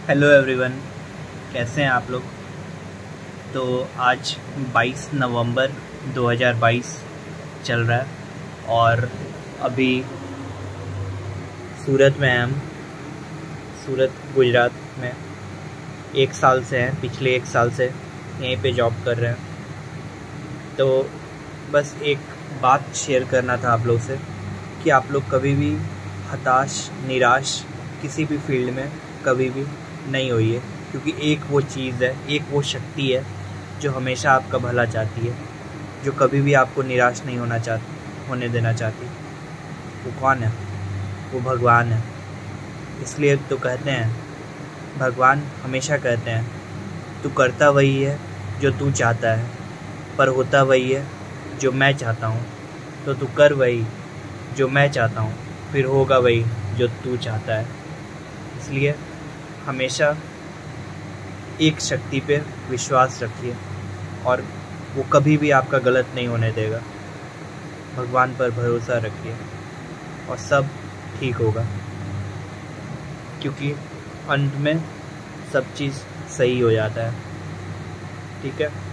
Hello everyone, कैसे हैं आप लोग। तो आज 22 नवंबर 2022 चल रहा है और अभी सूरत में हैं हम। सूरत गुजरात में 1 साल से हैं, पिछले 1 साल से यहीं पे जॉब कर रहे हैं। तो बस एक बात शेयर करना था आप लोग से कि आप लोग कभी भी हताश निराश किसी भी फील्ड में कभी भी नहीं होइए, क्योंकि एक वो चीज़ है, एक वो शक्ति है जो हमेशा आपका भला चाहती है, जो कभी भी आपको निराश नहीं होने देना चाहती। वो कौन है? वो भगवान है। इसलिए तो कहते हैं, भगवान हमेशा कहते हैं, तू करता वही है जो तू चाहता है, पर होता वही है जो मैं चाहता हूँ। तो तू कर वही जो मैं चाहता हूँ, फिर होगा वही जो तू चाहता है। इसलिए हमेशा एक शक्ति पे विश्वास रखिए और वो कभी भी आपका गलत नहीं होने देगा। भगवान पर भरोसा रखिए और सब ठीक होगा, क्योंकि अंत में सब चीज़ सही हो जाता है। ठीक है।